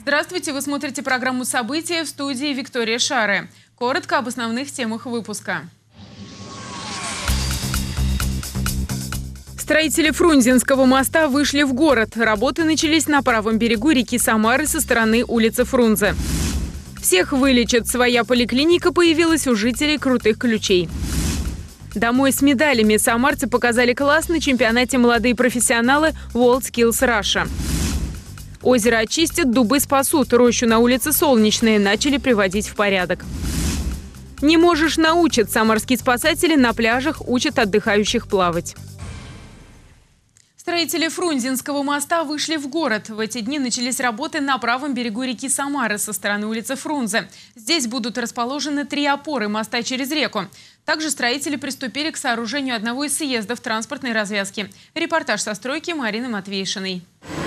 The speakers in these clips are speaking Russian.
Здравствуйте, вы смотрите программу «События», в студии Виктория Шаре. Коротко об основных темах выпуска. Строители Фрунзенского моста вышли в город. Работы начались на правом берегу реки Самары со стороны улицы Фрунзе. Всех вылечат. Своя поликлиника появилась у жителей Крутых Ключей. Домой с медалями самарцы показали класс на чемпионате «Молодые профессионалы» WorldSkills Russia. Озеро очистят, дубы спасут. Рощу на улице Солнечная начали приводить в порядок. Не можешь — научат. Самарские спасатели на пляжах учат отдыхающих плавать. Строители Фрунзенского моста вышли в город. В эти дни начались работы на правом берегу реки Самары со стороны улицы Фрунзе. Здесь будут расположены 3 опоры моста через реку. Также строители приступили к сооружению одного из съездов транспортной развязки. Репортаж со стройки Марины Матвейшиной.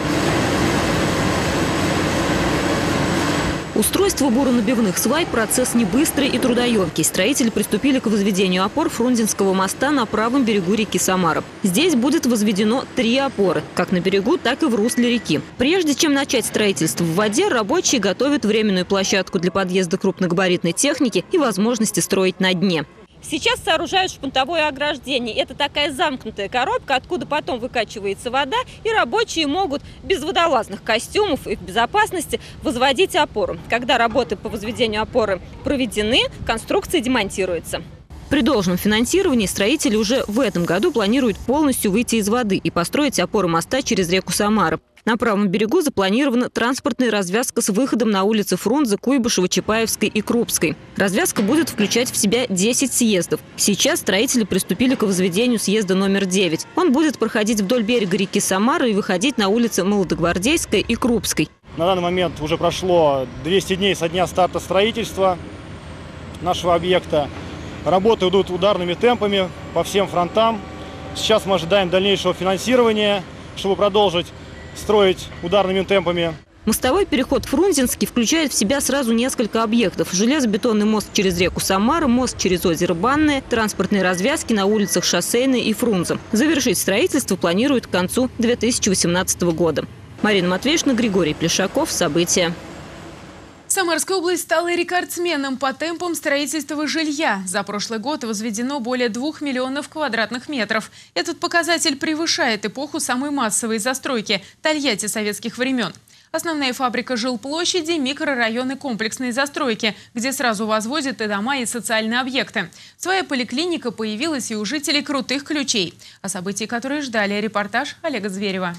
Устройство буронабивных свай – процесс не быстрый и трудоемкий. Строители приступили к возведению опор Фрунзенского моста на правом берегу реки Самара. Здесь будет возведено 3 опоры, как на берегу, так и в русле реки. Прежде чем начать строительство в воде, рабочие готовят временную площадку для подъезда крупногабаритной техники и возможности строить на дне. Сейчас сооружают шпунтовое ограждение. Это такая замкнутая коробка, откуда потом выкачивается вода, и рабочие могут без водолазных костюмов и в безопасности возводить опору. Когда работы по возведению опоры проведены, конструкция демонтируется. При должном финансировании строители уже в этом году планируют полностью выйти из воды и построить опоры моста через реку Самара. На правом берегу запланирована транспортная развязка с выходом на улицы Фрунзе, Куйбышева, Чапаевской и Крупской. Развязка будет включать в себя 10 съездов. Сейчас строители приступили к возведению съезда номер 9. Он будет проходить вдоль берега реки Самары и выходить на улицы Молодогвардейской и Крупской. На данный момент уже прошло 200 дней со дня старта строительства нашего объекта. Работы идут ударными темпами по всем фронтам. Сейчас мы ожидаем дальнейшего финансирования, чтобы продолжить строить ударными темпами. Мостовой переход Фрунзенский включает в себя сразу несколько объектов. Железобетонный мост через реку Самара, мост через озеро Банное, транспортные развязки на улицах Шоссейной и Фрунзе. Завершить строительство планируют к концу 2018 года. Марина Матвейшина, Григорий Плешаков. События. Самарская область стала рекордсменом по темпам строительства жилья. За прошлый год возведено более 2 миллионов квадратных метров. Этот показатель превышает эпоху самой массовой застройки – Тольятти советских времен. Основная фабрика жилплощади – микрорайоны комплексной застройки, где сразу возводят и дома, и социальные объекты. Своя поликлиника появилась и у жителей Крутых Ключей. О событии, которые ждали, репортаж Олега Зверева.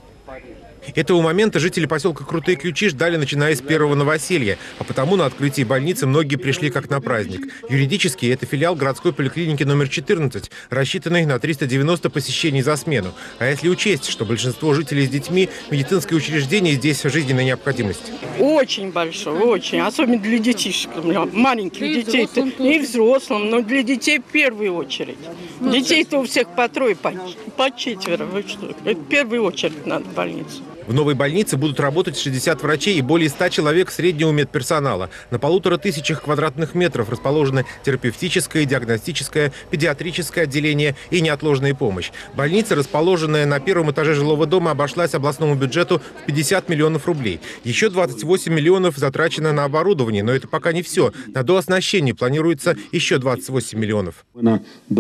Этого момента жители поселка Крутые Ключи ждали, начиная с первого новоселья, а потому на открытие больницы многие пришли как на праздник. Юридически это филиал городской поликлиники номер 14, рассчитанный на 390 посещений за смену. А если учесть, что большинство жителей с детьми, медицинское учреждение здесь жизненная необходимость. Очень большой, очень. Особенно для детишек, маленьких детей и взрослым, но для детей в первую очередь. Детей-то у всех по 3, по 4. Вы что? Это в первую очередь надо больницу. В новой больнице будут работать 60 врачей и более 100 человек среднего медперсонала. На 1500 квадратных метров расположены терапевтическое, диагностическое, педиатрическое отделение и неотложная помощь. Больница, расположенная на первом этаже жилого дома, обошлась областному бюджету в 50 миллионов рублей. Еще 28 миллионов затрачено на оборудование, но это пока не все. На дооснащение планируется еще 28 миллионов. На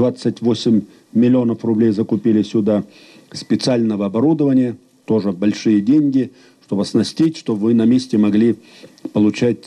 28 миллионов рублей закупили сюда специального оборудования. Тоже большие деньги, чтобы оснастить, чтобы вы на месте могли получать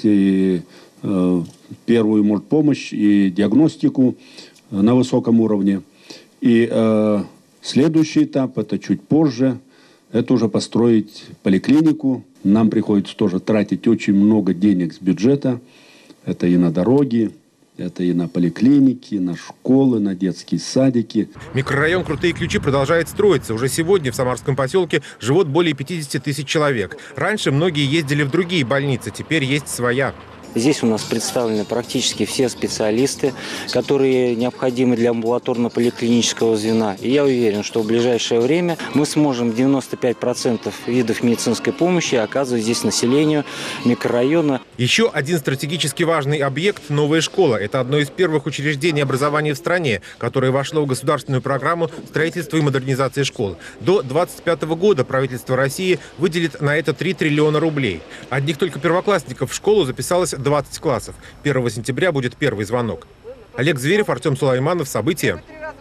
первую помощь и диагностику на высоком уровне. И следующий этап, это чуть позже, это уже построить поликлинику. Нам приходится тоже тратить очень много денег с бюджета. Это и на дороги, это и на поликлиники, на школы, на детские садики. Микрорайон Крутые Ключи продолжает строиться. Уже сегодня в Самарском поселке живут более 50 тысяч человек. Раньше многие ездили в другие больницы, теперь есть своя. Здесь у нас представлены практически все специалисты, которые необходимы для амбулаторно-поликлинического звена. И я уверен, что в ближайшее время мы сможем 95% видов медицинской помощи оказывать здесь населению микрорайона. Еще один стратегически важный объект – новая школа. Это одно из первых учреждений образования в стране, которое вошло в государственную программу строительства и модернизации школ. До 2025 года правительство России выделит на это 3 триллиона рублей. Одних только первоклассников в школу записалось 20 классов. 1 сентября будет первый звонок. Олег Зверев, Артем Сулайманов. События.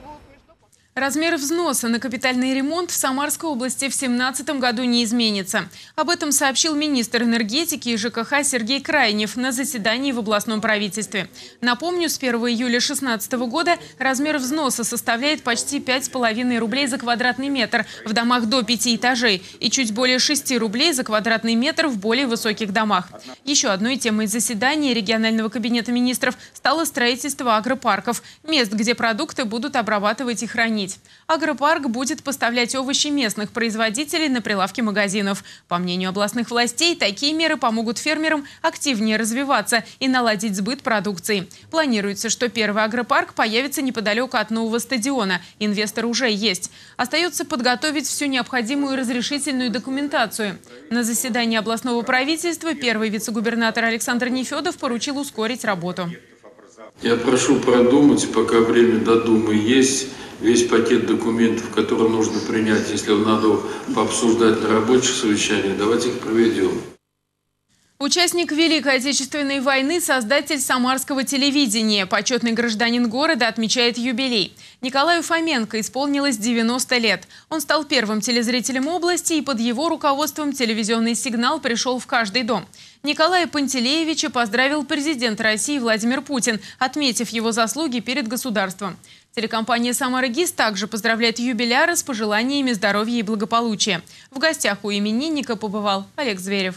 Размер взноса на капитальный ремонт в Самарской области в 2017 году не изменится. Об этом сообщил министр энергетики и ЖКХ Сергей Крайнев на заседании в областном правительстве. Напомню, с 1 июля 2016 года размер взноса составляет почти 5,5 рублей за квадратный метр в домах до 5 этажей и чуть более 6 рублей за квадратный метр в более высоких домах. Еще одной темой заседания регионального кабинета министров стало строительство агропарков – мест, где продукты будут обрабатывать и хранить. Агропарк будет поставлять овощи местных производителей на прилавки магазинов. По мнению областных властей, такие меры помогут фермерам активнее развиваться и наладить сбыт продукции. Планируется, что первый агропарк появится неподалеку от нового стадиона. Инвестор уже есть. Остается подготовить всю необходимую разрешительную документацию. На заседании областного правительства первый вице-губернатор Александр Нефедов поручил ускорить работу. Я прошу продумать, пока время до Думы есть, весь пакет документов, которые нужно принять, если надо пообсуждать на рабочих совещаниях, давайте их проведем. Участник Великой Отечественной войны, создатель самарского телевидения, почетный гражданин города отмечает юбилей. Николаю Фоменко исполнилось 90 лет. Он стал первым телезрителем области, и под его руководством телевизионный сигнал пришел в каждый дом. Николая Пантелеевича поздравил президент России Владимир Путин, отметив его заслуги перед государством. Телекомпания «Самара-ГИС» также поздравляет юбиляра с пожеланиями здоровья и благополучия. В гостях у именинника побывал Олег Зверев.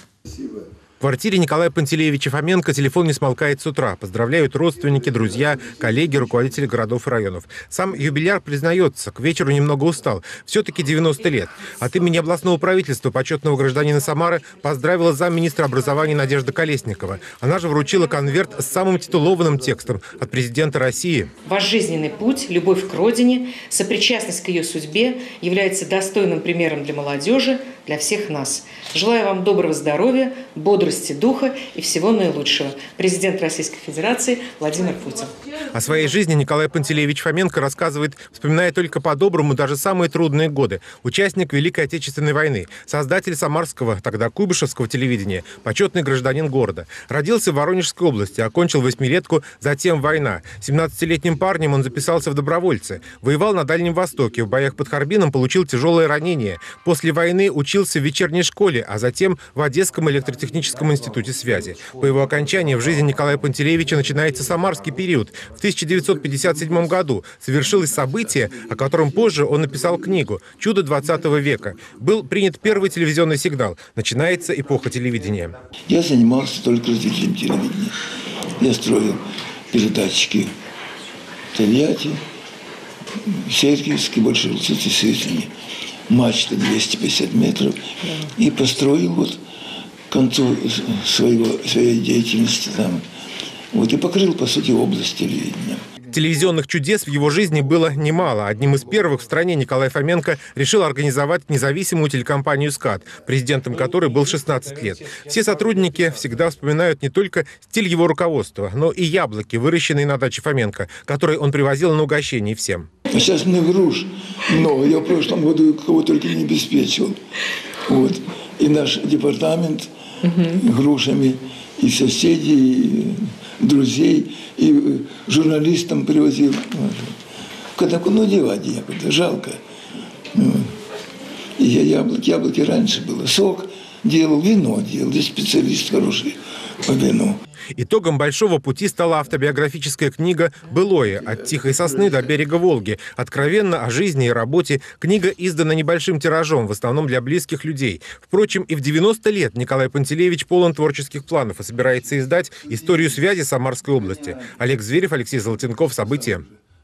В квартире Николая Пантелеевича Фоменко телефон не смолкает с утра. Поздравляют родственники, друзья, коллеги, руководители городов и районов. Сам юбиляр признается, к вечеру немного устал. Все-таки 90 лет. От имени областного правительства почетного гражданина Самары поздравила замминистра образования Надежда Колесникова. Она же вручила конверт с самым титулованным текстом от президента России. Ваш жизненный путь, любовь к родине, сопричастность к ее судьбе является достойным примером для молодежи, для всех нас. Желаю вам доброго здоровья, бодрости духа и всего наилучшего. Президент Российской Федерации Владимир Путин. О своей жизни Николай Пантелеевич Фоменко рассказывает, вспоминая только по-доброму даже самые трудные годы. Участник Великой Отечественной войны, создатель самарского, тогда куйбышевского телевидения, почетный гражданин города. Родился в Воронежской области, окончил восьмилетку, затем война. 17-летним парнем он записался в добровольцы. Воевал на Дальнем Востоке, в боях под Харбином получил тяжелое ранение. После войны учился в вечерней школе, а затем в Одесском электротехническом институте связи. По его окончании в жизни Николая Пантелеевича начинается самарский период. В 1957 году совершилось событие, о котором позже он написал книгу «Чудо 20 века». Был принят первый телевизионный сигнал. Начинается эпоха телевидения. Я занимался только развитием телевидения. Я строил передатчики Тольятти, Сергиевский, больше светлыми, мачта 250 метров. И построил вот к концу своей деятельности там. Вот и покрыл, по сути, область телевидения. Телевизионных чудес в его жизни было немало. Одним из первых в стране Николай Фоменко решил организовать независимую телекомпанию «СКАТ», президентом которой был 16 лет. Все сотрудники всегда вспоминают не только стиль его руководства, но и яблоки, выращенные на даче Фоменко, которые он привозил на угощение всем. А сейчас мне груш много. Я в прошлом году кого только не обеспечивал. Вот. И наш департамент грушами, и соседей, и друзей, и журналистам привозил. Когда девать некуда, жалко. И я яблоки раньше было. Сок делал, вино делал. Здесь специалист хороший по вину. Итогом большого пути стала автобиографическая книга «Былое. От Тихой Сосны до берега Волги». Откровенно о жизни и работе. Книга издана небольшим тиражом, в основном для близких людей. Впрочем, и в 90 лет Николай Пантелеевич полон творческих планов и собирается издать историю связи Самарской области. Олег Зверев, Алексей Золотенков. События.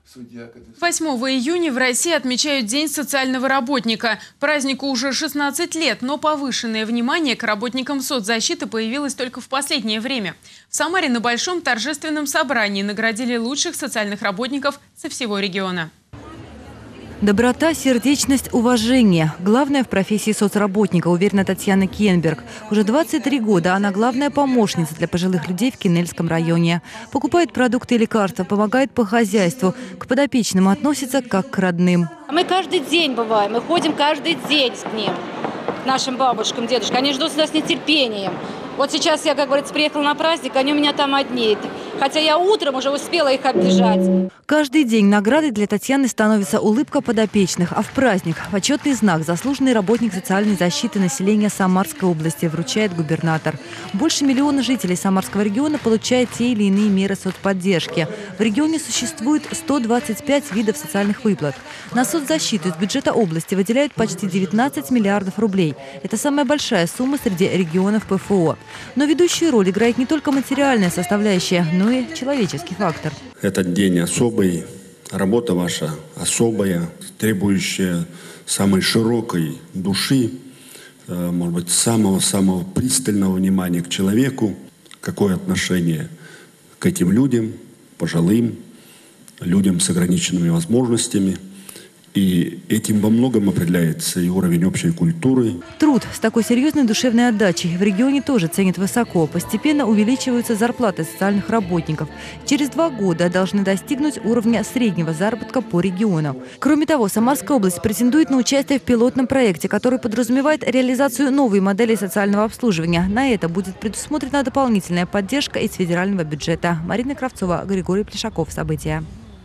8 июня в России отмечают День социального работника. Празднику уже 16 лет, но повышенное внимание к работникам соцзащиты появилось только в последнее время. В Самаре на большом торжественном собрании наградили лучших социальных работников со всего региона. Доброта, сердечность, уважение – главное в профессии соцработника, уверена Татьяна Кенберг. Уже 23 года она главная помощница для пожилых людей в Кинельском районе. Покупает продукты и лекарства, помогает по хозяйству. К подопечным относится как к родным. Мы каждый день бываем, мы ходим каждый день к ним, к нашим бабушкам, дедушкам. Они ждут сюда с нетерпением. Вот сейчас я, как говорится, приехала на праздник, они у меня там одни. Хотя я утром уже успела их оббежать. Каждый день наградой для Татьяны становится улыбка подопечных. А в праздник почетный знак «Заслуженный работник социальной защиты населения Самарской области» вручает губернатор. Больше миллиона жителей Самарского региона получают те или иные меры соцподдержки. В регионе существует 125 видов социальных выплат. На соцзащиту из бюджета области выделяют почти 19 миллиардов рублей. Это самая большая сумма среди регионов ПФО. Но ведущую роль играет не только материальная составляющая, но и человеческий фактор. Этот день особый, работа ваша особая, требующая самой широкой души, может быть, самого пристального внимания к человеку. Какое отношение к этим людям, пожилым, людям с ограниченными возможностями. И этим во многом определяется и уровень общей культуры. Труд с такой серьезной душевной отдачей в регионе тоже ценят высоко. Постепенно увеличиваются зарплаты социальных работников. Через 2 года должны достигнуть уровня среднего заработка по региону. Кроме того, Самарская область претендует на участие в пилотном проекте, который подразумевает реализацию новой модели социального обслуживания. На это будет предусмотрена дополнительная поддержка из федерального бюджета. Марина Кравцова, Григорий Плешаков. События.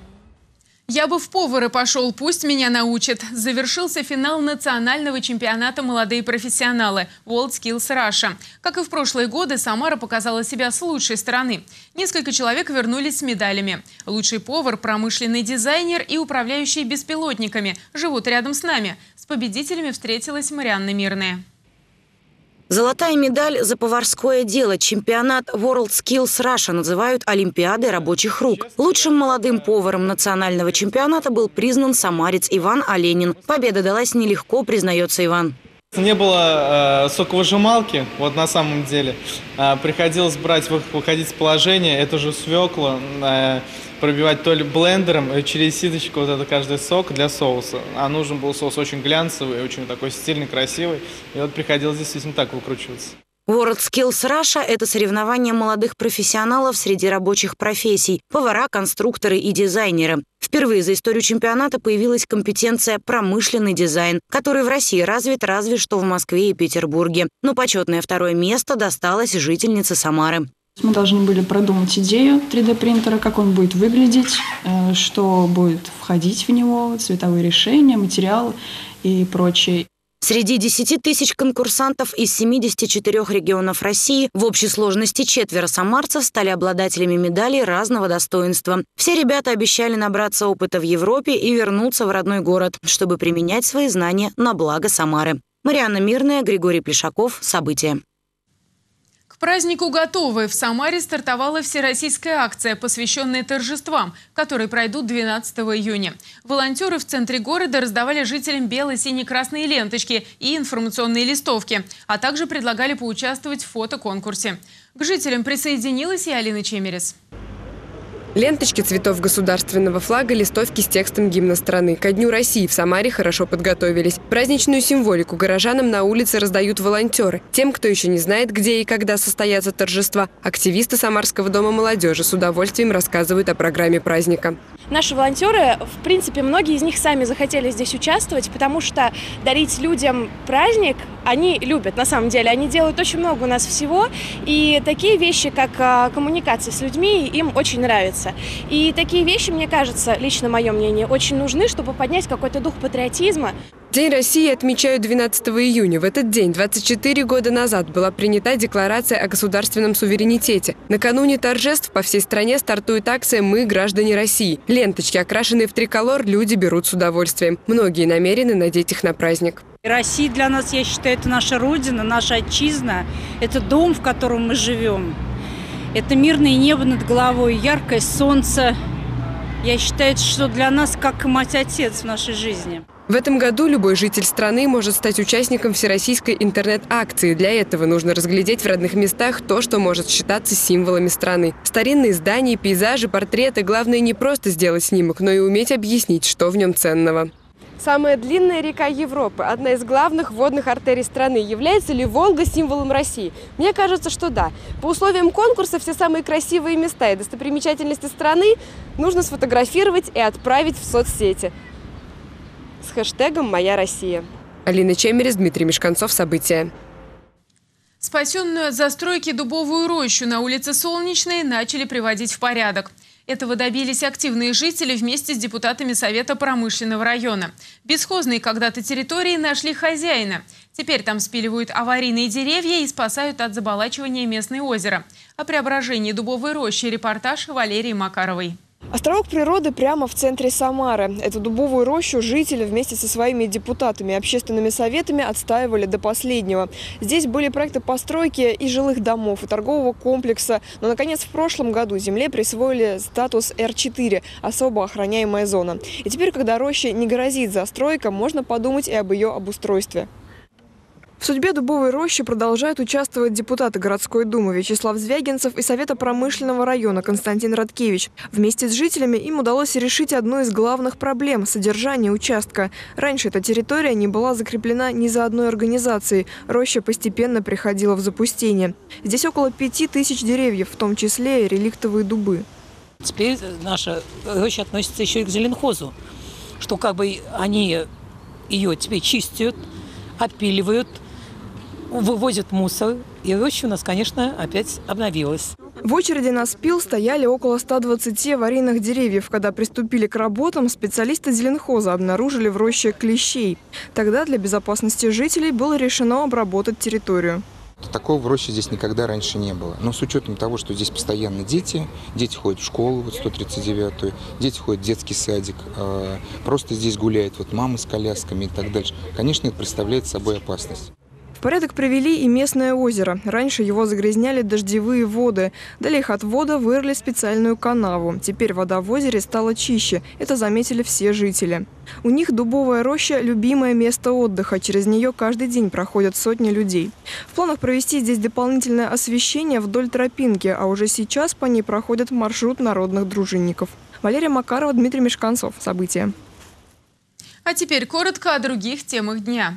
«Я бы в повары пошел, пусть меня научат». Завершился финал национального чемпионата «Молодые профессионалы» WorldSkills Russia. Как и в прошлые годы, Самара показала себя с лучшей стороны. Несколько человек вернулись с медалями. Лучший повар, промышленный дизайнер и управляющий беспилотниками живут рядом с нами. С победителями встретилась Марианна Мирная. Золотая медаль за поварское дело. Чемпионат WorldSkills Russia называют Олимпиадой рабочих рук. Лучшим молодым поваром национального чемпионата был признан самарец Иван Оленин. Победа далась нелегко, признается Иван. Не было соковыжималки, вот на самом деле. Приходилось выходить с положения, эту же свеклу пробивать то ли блендером, через ситочку вот это каждый сок для соуса. А нужен был соус очень глянцевый, очень такой стильный, красивый. И вот приходилось действительно так выкручиваться. WorldSkills Russia – это соревнование молодых профессионалов среди рабочих профессий – повара, конструкторы и дизайнеры. Впервые за историю чемпионата появилась компетенция «промышленный дизайн», который в России развит разве что в Москве и Петербурге. Но почетное 2-е место досталось жительнице Самары. Мы должны были продумать идею 3D-принтера, как он будет выглядеть, что будет входить в него, цветовые решения, материалы и прочее. Среди 10 тысяч конкурсантов из 74 регионов России в общей сложности 4 самарцев стали обладателями медалей разного достоинства. Все ребята обещали набраться опыта в Европе и вернуться в родной город, чтобы применять свои знания на благо Самары. Марианна Мирная, Григорий Плешаков. События. К празднику «Готовы» в Самаре стартовала всероссийская акция, посвященная торжествам, которые пройдут 12 июня. Волонтеры в центре города раздавали жителям бело-сине-красные ленточки и информационные листовки, а также предлагали поучаствовать в фотоконкурсе. К жителям присоединилась и Алина Чемерис. Ленточки цветов государственного флага, листовки с текстом гимна страны. Ко Дню России в Самаре хорошо подготовились. Праздничную символику горожанам на улице раздают волонтеры. Тем, кто еще не знает, где и когда состоятся торжества, активисты Самарского дома молодежи с удовольствием рассказывают о программе праздника. Наши волонтеры, в принципе, многие из них сами захотели здесь участвовать, потому что дарить людям праздник они любят, на самом деле. Они делают очень много у нас всего, и такие вещи, как коммуникация с людьми, им очень нравятся. И такие вещи, мне кажется, лично мое мнение, очень нужны, чтобы поднять какой-то дух патриотизма. День России отмечают 12 июня. В этот день, 24 года назад, была принята Декларация о государственном суверенитете. Накануне торжеств по всей стране стартует акция «Мы, граждане России». Ленточки, окрашенные в триколор, люди берут с удовольствием. Многие намерены надеть их на праздник. Россия для нас, я считаю, это наша родина, наша отчизна. Это дом, в котором мы живем. Это мирное небо над головой, яркое солнце. Я считаю, что для нас как мать-отец в нашей жизни. В этом году любой житель страны может стать участником всероссийской интернет-акции. Для этого нужно разглядеть в родных местах то, что может считаться символами страны. Старинные здания, пейзажи, портреты. Главное не просто сделать снимок, но и уметь объяснить, что в нем ценного. Самая длинная река Европы, одна из главных водных артерий страны. Является ли Волга символом России? Мне кажется, что да. По условиям конкурса все самые красивые места и достопримечательности страны нужно сфотографировать и отправить в соцсети с хэштегом «Моя Россия». Алина Чемерис, Дмитрий Мешканцов. События. Спасенную от застройки дубовую рощу на улице Солнечной начали приводить в порядок. Этого добились активные жители вместе с депутатами Совета промышленного района. Бесхозные когда-то территории нашли хозяина. Теперь там спиливают аварийные деревья и спасают от заболачивания местное озеро. О преображении дубовой рощи репортаж Валерии Макаровой. Островок природы прямо в центре Самары. Эту дубовую рощу жители вместе со своими депутатами и общественными советами отстаивали до последнего. Здесь были проекты постройки и жилых домов, и торгового комплекса. Но, наконец, в прошлом году земле присвоили статус Р4 – особо охраняемая зона. И теперь, когда роще не грозит застройка, можно подумать и об ее обустройстве. В судьбе дубовой рощи продолжают участвовать депутаты городской думы Вячеслав Звягинцев и Совета промышленного района Константин Радкевич. Вместе с жителями им удалось решить одну из главных проблем – содержание участка. Раньше эта территория не была закреплена ни за одной организацией. Роща постепенно приходила в запустение. Здесь около 5000 деревьев, в том числе и реликтовые дубы. Теперь наша роща относится еще и к зеленхозу, что как бы они ее теперь чистят, отпиливают, вывозят мусор, и роща у нас, конечно, опять обновилась. В очереди на спил стояли около 120 аварийных деревьев. Когда приступили к работам, специалисты зеленхоза обнаружили в роще клещей. Тогда для безопасности жителей было решено обработать территорию. Такого в роще здесь никогда раньше не было. Но с учетом того, что здесь постоянно дети ходят в школу, вот 139-ю, дети ходят в детский садик, просто здесь гуляют мамы с колясками и так дальше. Конечно, это представляет собой опасность. В порядок привели и местное озеро. Раньше его загрязняли дождевые воды. Для их отвода вырыли специальную канаву. Теперь вода в озере стала чище. Это заметили все жители. У них дубовая роща – любимое место отдыха. Через нее каждый день проходят сотни людей. В планах провести здесь дополнительное освещение вдоль тропинки, а уже сейчас по ней проходит маршрут народных дружинников. Валерия Макарова, Дмитрий Мешканцов. События. А теперь коротко о других темах дня.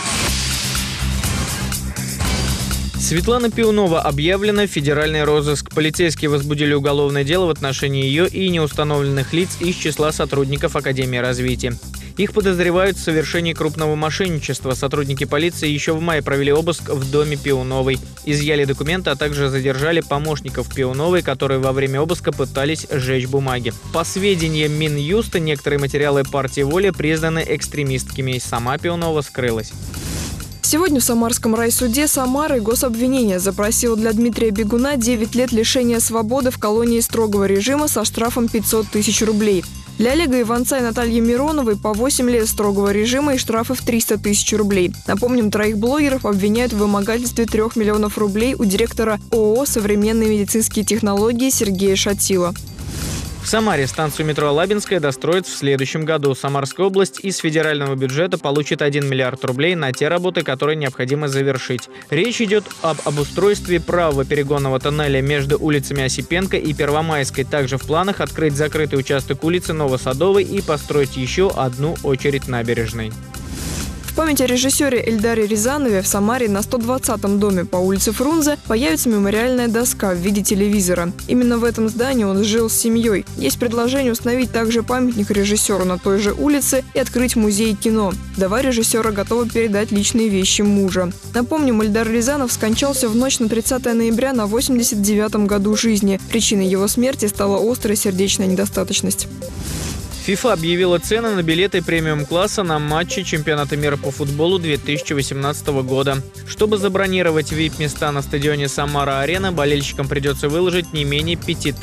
Светлана Пиунова объявлена в федеральный розыск. Полицейские возбудили уголовное дело в отношении ее и неустановленных лиц из числа сотрудников Академии развития. Их подозревают в совершении крупного мошенничества. Сотрудники полиции еще в мае провели обыск в доме Пиуновой. Изъяли документы, а также задержали помощников Пиуновой, которые во время обыска пытались сжечь бумаги. По сведениям Минюста, некоторые материалы партии «Воля» признаны экстремистскими. Сама Пиунова скрылась. Сегодня в Самарском райсуде Самары гособвинение запросило для Дмитрия Бегуна 9 лет лишения свободы в колонии строгого режима со штрафом 500 тысяч рублей. Для Олега Иванца и Натальи Мироновой по 8 лет строгого режима и штрафы в 300 тысяч рублей. Напомним, троих блогеров обвиняют в вымогательстве 3 миллионов рублей у директора ООО «Современные медицинские технологии» Сергея Шатила. В Самаре станцию метро Лабинская достроят в следующем году. Самарская область из федерального бюджета получит 1 миллиард рублей на те работы, которые необходимо завершить. Речь идет об обустройстве правого перегонного тоннеля между улицами Осипенко и Первомайской. Также в планах открыть закрытый участок улицы Новосадовой и построить еще одну очередь набережной. В память о режиссере Эльдаре Рязанове в Самаре на 120-м доме по улице Фрунзе появится мемориальная доска в виде телевизора. Именно в этом здании он жил с семьей. Есть предложение установить также памятник режиссеру на той же улице и открыть музей кино. Вдова режиссера готова передать личные вещи мужа. Напомним, Эльдар Рязанов скончался в ночь на 30 ноября на 89-м году жизни. Причиной его смерти стала острая сердечная недостаточность. ФИФА объявила цены на билеты премиум-класса на матчи чемпионата мира по футболу 2018 года. Чтобы забронировать VIP-места на стадионе Самара-Арена, болельщикам придется выложить не менее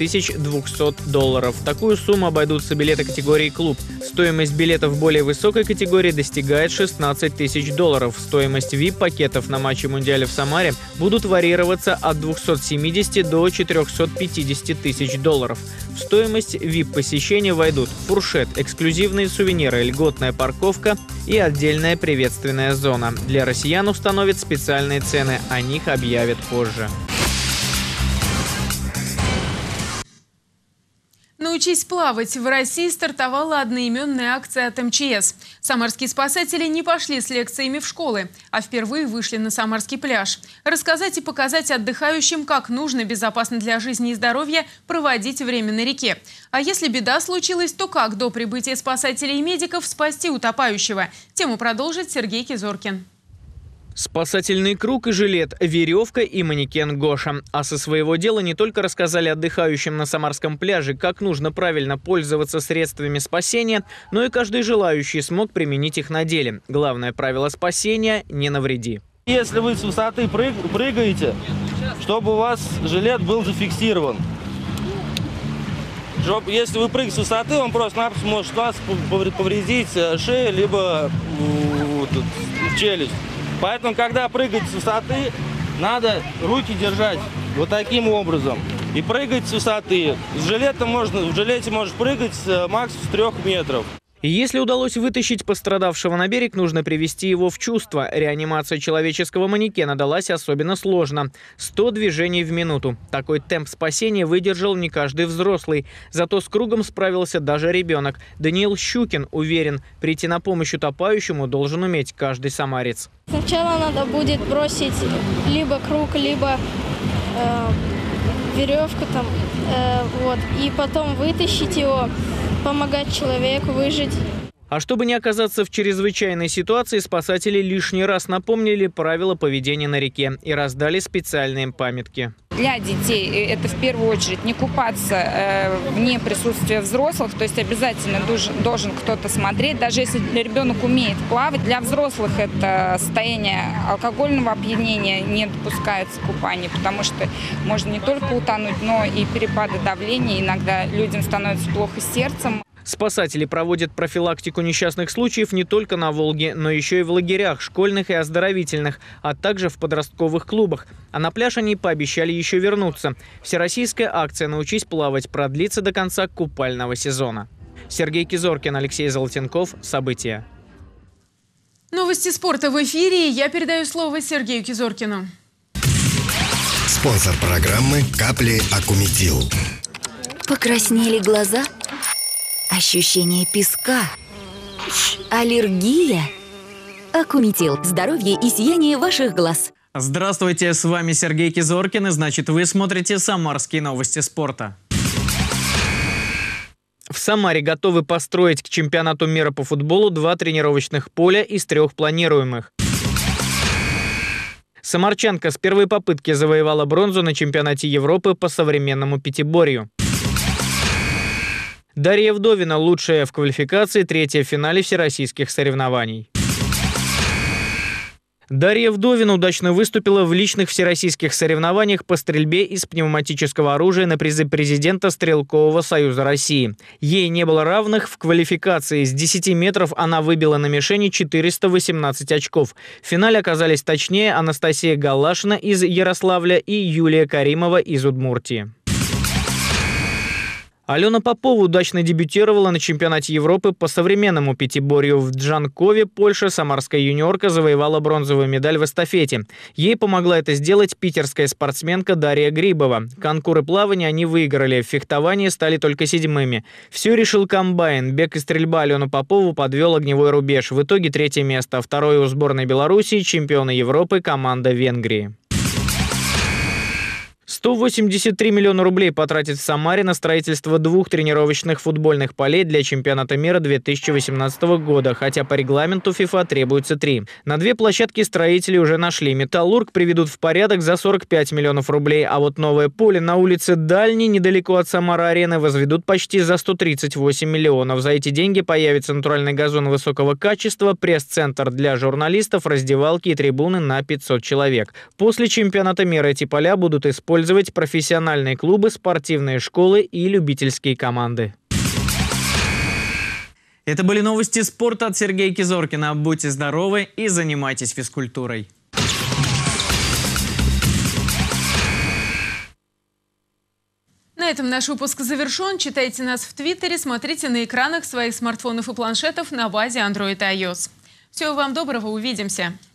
$5200. Такую сумму обойдутся билеты категории «Клуб». Стоимость билетов более высокой категории достигает $16 тысяч. Стоимость VIP-пакетов на матче Мундиаля в Самаре будут варьироваться от 270 до 450 тысяч $. В В стоимость VIP-посещения войдут фуршет, эксклюзивные сувениры, льготная парковка и отдельная приветственная зона. Для россиян установят специальные цены, о них объявят позже. «Научись плавать». В России стартовала одноименная акция от МЧС. Самарские спасатели не пошли с лекциями в школы, а впервые вышли на Самарский пляж. Рассказать и показать отдыхающим, как нужно безопасно для жизни и здоровья проводить время на реке. А если беда случилась, то как до прибытия спасателей и медиков спасти утопающего? Тему продолжит Сергей Кизоркин. Спасательный круг и жилет, веревка и манекен Гоша. А со своего дела не только рассказали отдыхающим на Самарском пляже, как нужно правильно пользоваться средствами спасения, но и каждый желающий смог применить их на деле. Главное правило спасения – не навреди. Если вы с высоты прыгаете, чтобы у вас жилет был зафиксирован. Если вы прыгаете с высоты, он просто-напросто может вас повредить шею, либо челюсть. Поэтому, когда прыгать с высоты, надо руки держать вот таким образом. И прыгать с высоты. В жилете можешь прыгать максимум с 3 метров. И если удалось вытащить пострадавшего на берег, нужно привести его в чувство. Реанимация человеческого манекена далась особенно сложно. 100 движений в минуту. Такой темп спасения выдержал не каждый взрослый. Зато с кругом справился даже ребенок. Даниил Щукин уверен, прийти на помощь утопающему должен уметь каждый самарец. Сначала надо будет бросить либо круг, либо веревку там, и потом вытащить его, помогать человеку выжить. А чтобы не оказаться в чрезвычайной ситуации, спасатели лишний раз напомнили правила поведения на реке и раздали специальные памятки. Для детей это в первую очередь не купаться вне присутствия взрослых, то есть обязательно должен кто-то смотреть, даже если ребенок умеет плавать. Для взрослых это состояние алкогольного опьянения, не допускается купание, потому что можно не только утонуть, но и перепады давления, иногда людям становится плохо с сердцем. Спасатели проводят профилактику несчастных случаев не только на Волге, но еще и в лагерях, школьных и оздоровительных, а также в подростковых клубах. А на пляж они пообещали еще вернуться. Всероссийская акция «Научись плавать» продлится до конца купального сезона. Сергей Кизоркин, Алексей Золотенков. События. Новости спорта в эфире. Я передаю слово Сергею Кизоркину. Спонсор программы «Капли Акуметил». Покраснели глаза? Ощущение песка? Аллергия? Акуметил. Здоровье и сияние ваших глаз. Здравствуйте, с вами Сергей Кизоркин, и значит, вы смотрите «Самарские новости спорта». В Самаре готовы построить к чемпионату мира по футболу 2 тренировочных поля из 3 планируемых. Самарчанка с первой попытки завоевала бронзу на чемпионате Европы по современному пятиборью. Дарья Вдовина – лучшая в квалификации, 3-я в финале всероссийских соревнований. Дарья Вдовина удачно выступила в личных всероссийских соревнованиях по стрельбе из пневматического оружия на призы президента Стрелкового союза России. Ей не было равных в квалификации. С 10 метров она выбила на мишени 418 очков. В финале оказались точнее Анастасия Галашина из Ярославля и Юлия Каримова из Удмуртии. Алена Попова удачно дебютировала на чемпионате Европы по современному пятиборью. В Джанкове, Польша, самарская юниорка завоевала бронзовую медаль в эстафете. Ей помогла это сделать питерская спортсменка Дарья Грибова. Конкуры плавания они выиграли, в фехтовании стали только 7-ми. Все решил комбайн. Бег и стрельба Алену Попову подвел огневой рубеж. В итоге 3-е место. 2-е у сборной Белоруссии, чемпиона Европы команда Венгрии. 183 миллиона рублей потратит в Самаре на строительство 2 тренировочных футбольных полей для чемпионата мира 2018 года, хотя по регламенту ФИФА требуется 3. На 2 площадки строители уже нашли. «Металлург» приведут в порядок за 45 миллионов рублей, а вот новое поле на улице Дальней, недалеко от Самара-арены, возведут почти за 138 миллионов. За эти деньги появится натуральный газон высокого качества, пресс-центр для журналистов, раздевалки и трибуны на 500 человек. После чемпионата мира эти поля будут использовать профессиональные клубы, спортивные школы и любительские команды. Это были новости спорта от Сергея Кизоркина. Будьте здоровы и занимайтесь физкультурой. На На этом наш выпуск завершен. Читайте нас в Твиттере, смотрите на экранах своих смартфонов и планшетов на базе Android и iOS. Всего вам доброго, увидимся.